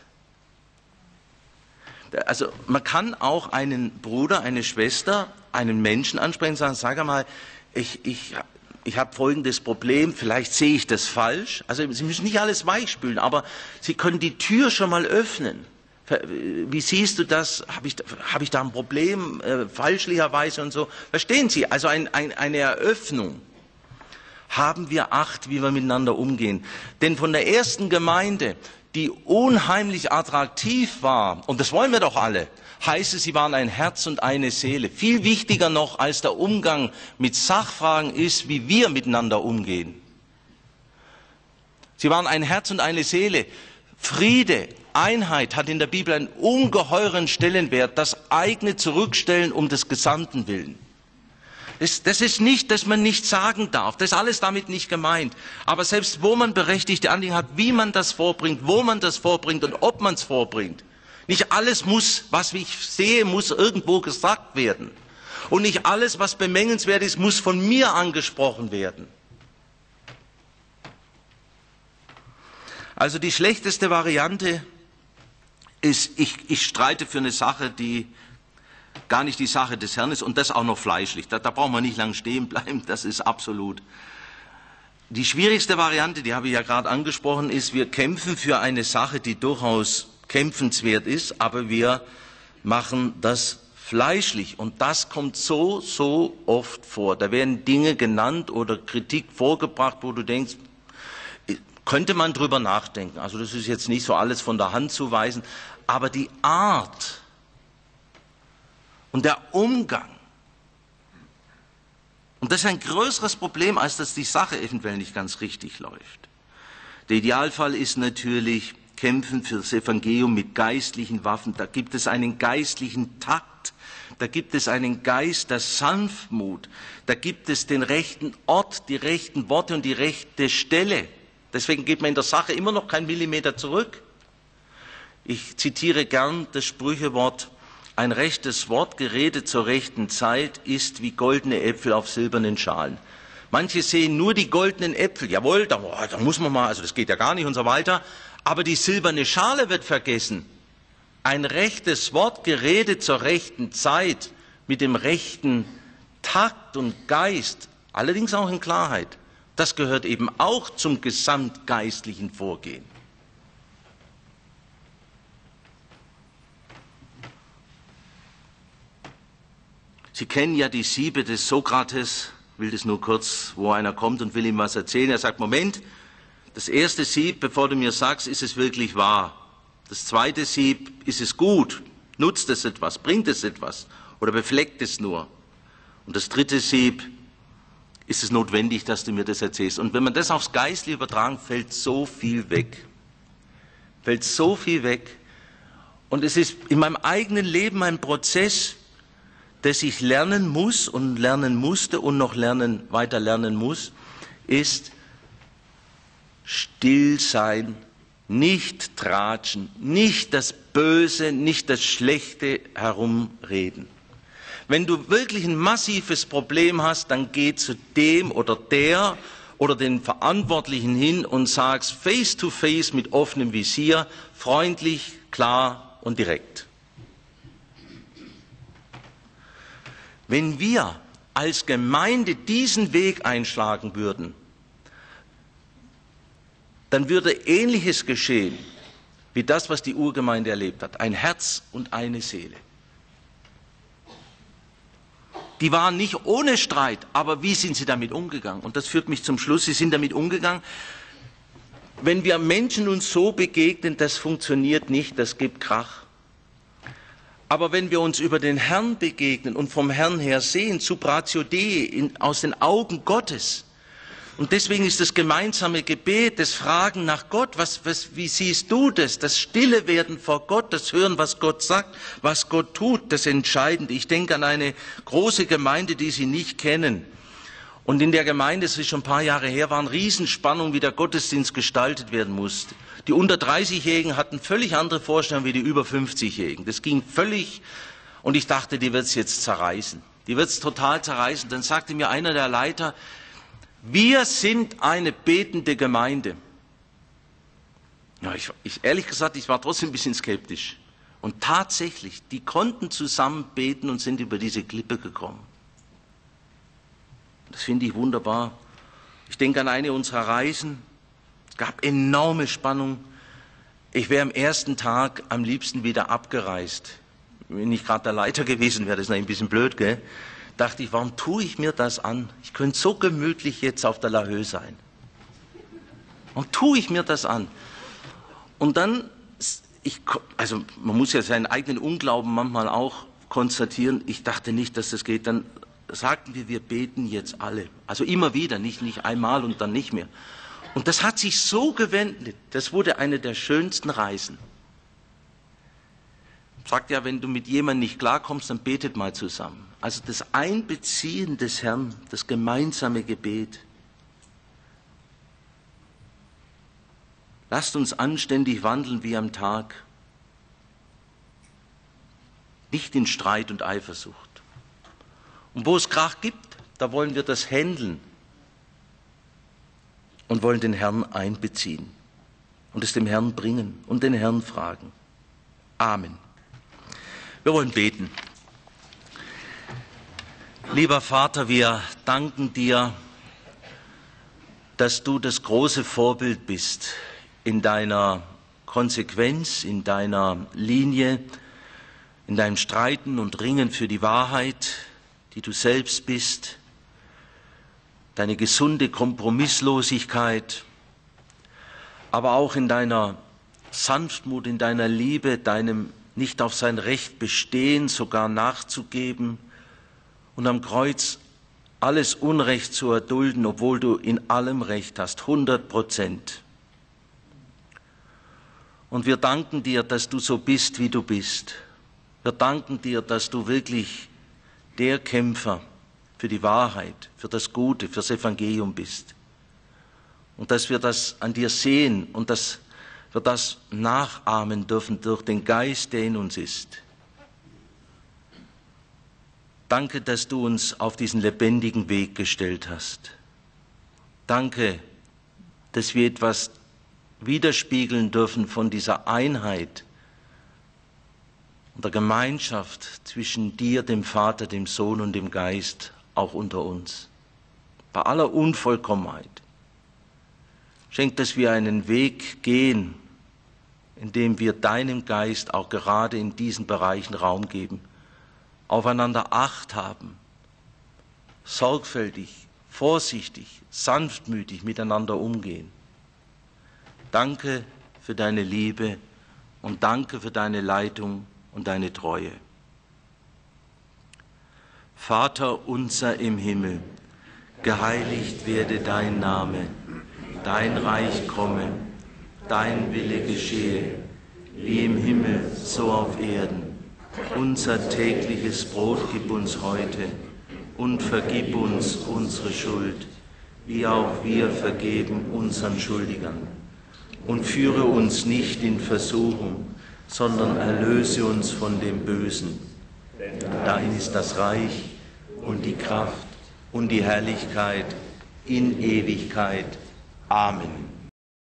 Also man kann auch einen Bruder, eine Schwester, einen Menschen ansprechen und sagen, sag einmal, ich habe folgendes Problem, vielleicht sehe ich das falsch. Also Sie müssen nicht alles weichspülen, aber Sie können die Tür schon mal öffnen. Wie siehst du das? Hab ich da ein Problem, falschlicherweise und so? Verstehen Sie? Also eine Eröffnung. Haben wir Acht, wie wir miteinander umgehen. Denn von der ersten Gemeinde, die unheimlich attraktiv war, und das wollen wir doch alle, heißt es, sie waren ein Herz und eine Seele. Viel wichtiger noch als der Umgang mit Sachfragen ist, wie wir miteinander umgehen. Sie waren ein Herz und eine Seele. Friede, Einheit hat in der Bibel einen ungeheuren Stellenwert, das eigene Zurückstellen um des Gesandten willen. Das ist nicht, dass man nichts sagen darf. Das ist alles damit nicht gemeint. Aber selbst wo man berechtigte Anliegen hat, wie man das vorbringt, wo man das vorbringt und ob man es vorbringt. Nicht alles muss, was ich sehe, muss irgendwo gesagt werden. Und nicht alles, was bemängelnswert ist, muss von mir angesprochen werden. Also die schlechteste Variante ist, ich streite für eine Sache, die gar nicht die Sache des Herrn ist und das auch noch fleischlich. Da braucht man nicht lang stehen bleiben, das ist absolut. Die schwierigste Variante, die habe ich ja gerade angesprochen, ist, wir kämpfen für eine Sache, die durchaus kämpfenswert ist, aber wir machen das fleischlich. Und das kommt so oft vor. Da werden Dinge genannt oder Kritik vorgebracht, wo du denkst, könnte man drüber nachdenken. Also das ist jetzt nicht so alles von der Hand zu weisen, aber die Art und der Umgang. Und das ist ein größeres Problem, als dass die Sache eventuell nicht ganz richtig läuft. Der Idealfall ist natürlich Kämpfen für das Evangelium mit geistlichen Waffen. Da gibt es einen geistlichen Takt, da gibt es einen Geist der Sanftmut, da gibt es den rechten Ort, die rechten Worte und die rechte Stelle. Deswegen geht man in der Sache immer noch keinen Millimeter zurück. Ich zitiere gern das Sprüchewort: Ein rechtes Wort, geredet zur rechten Zeit, ist wie goldene Äpfel auf silbernen Schalen. Manche sehen nur die goldenen Äpfel, jawohl, da muss man mal, also das geht ja gar nicht und so weiter, aber die silberne Schale wird vergessen. Ein rechtes Wort, geredet zur rechten Zeit, mit dem rechten Takt und Geist, allerdings auch in Klarheit, das gehört eben auch zum gesamtgeistlichen Vorgehen. Sie kennen ja die Siebe des Sokrates, will das nur kurz, wo einer kommt und will ihm was erzählen. Er sagt, Moment, das erste Sieb, bevor du mir sagst, ist es wirklich wahr? Das zweite Sieb, ist es gut? Nutzt es etwas? Bringt es etwas? Oder befleckt es nur? Und das dritte Sieb, ist es notwendig, dass du mir das erzählst? Und wenn man das aufs Geistliche übertragen, fällt so viel weg. fällt so viel weg. Und es ist in meinem eigenen Leben ein Prozess, das ich lernen muss und lernen musste und noch weiter lernen muss, ist still sein, nicht tratschen, nicht das Böse, nicht das Schlechte herumreden. Wenn du wirklich ein massives Problem hast, dann geh zu dem oder der oder den Verantwortlichen hin und sag's face to face mit offenem Visier, freundlich, klar und direkt. Wenn wir als Gemeinde diesen Weg einschlagen würden, dann würde Ähnliches geschehen, wie das, was die Urgemeinde erlebt hat. Ein Herz und eine Seele. Die waren nicht ohne Streit, aber wie sind sie damit umgegangen? Und das führt mich zum Schluss, sie sind damit umgegangen. Wenn wir Menschen uns so begegnen, das funktioniert nicht, das gibt Krach. Aber wenn wir uns über den Herrn begegnen und vom Herrn her sehen, subratio Dei, aus den Augen Gottes, und deswegen ist das gemeinsame Gebet, das Fragen nach Gott, wie siehst du das? Das Stille werden vor Gott, das Hören, was Gott sagt, was Gott tut, das Entscheidende. Ich denke an eine große Gemeinde, die Sie nicht kennen. Und in der Gemeinde, das ist schon ein paar Jahre her, war eine Riesenspannung, wie der Gottesdienst gestaltet werden musste. Die unter 30-Jährigen hatten völlig andere Vorstellungen wie die über 50-Jährigen. Das ging völlig, und ich dachte, die wird es jetzt zerreißen. Die wird es total zerreißen. Dann sagte mir einer der Leiter, wir sind eine betende Gemeinde. Ja, ehrlich gesagt, ich war trotzdem ein bisschen skeptisch. Und tatsächlich, die konnten zusammen beten und sind über diese Klippe gekommen. Das finde ich wunderbar. Ich denke an eine unserer Reisen. Es gab enorme Spannung. Ich wäre am ersten Tag am liebsten wieder abgereist. Wenn ich gerade der Leiter gewesen wäre, das ist ein bisschen blöd, gell? Dachte ich, warum tue ich mir das an? Ich könnte so gemütlich jetzt auf der La Höhe sein. Warum tue ich mir das an? Und dann, also man muss ja seinen eigenen Unglauben manchmal auch konstatieren. Ich dachte nicht, dass das geht. Dann sagten wir beten jetzt alle. Also immer wieder, nicht einmal und dann nicht mehr. Und das hat sich so gewendet. Das wurde eine der schönsten Reisen. Sagt ja, wenn du mit jemandem nicht klarkommst, dann betet mal zusammen. Also das Einbeziehen des Herrn, das gemeinsame Gebet. Lasst uns anständig wandeln wie am Tag. Nicht in Streit und Eifersucht. Und wo es Krach gibt, da wollen wir das handeln und wollen den Herrn einbeziehen und es dem Herrn bringen und den Herrn fragen. Amen. Wir wollen beten. Lieber Vater, wir danken dir, dass du das große Vorbild bist in deiner Konsequenz, in deiner Linie, in deinem Streiten und Ringen für die Wahrheit, die du selbst bist, deine gesunde Kompromisslosigkeit, aber auch in deiner Sanftmut, in deiner Liebe, deinem nicht auf sein Recht bestehen, sogar nachzugeben und am Kreuz alles Unrecht zu erdulden, obwohl du in allem Recht hast, 100%. Und wir danken dir, dass du so bist, wie du bist. Wir danken dir, dass du wirklich der Kämpfer für die Wahrheit, für das Gute, für das Evangelium bist. Und dass wir das an dir sehen und dass wir das nachahmen dürfen durch den Geist, der in uns ist. Danke, dass du uns auf diesen lebendigen Weg gestellt hast. Danke, dass wir etwas widerspiegeln dürfen von dieser Einheit und der Gemeinschaft zwischen dir, dem Vater, dem Sohn und dem Geist, auch unter uns. Bei aller Unvollkommenheit. Schenk, dass wir einen Weg gehen, in dem wir deinem Geist auch gerade in diesen Bereichen Raum geben, aufeinander Acht haben, sorgfältig, vorsichtig, sanftmütig miteinander umgehen. Danke für deine Liebe und danke für deine Leitung und deine Treue. Vater unser im Himmel, geheiligt werde dein Name, dein Reich komme, dein Wille geschehe, wie im Himmel, so auf Erden. Unser tägliches Brot gib uns heute und vergib uns unsere Schuld, wie auch wir vergeben unseren Schuldigern. Und führe uns nicht in Versuchung, sondern erlöse uns von dem Bösen. Dein ist das Reich und die Kraft und die Herrlichkeit in Ewigkeit. Amen.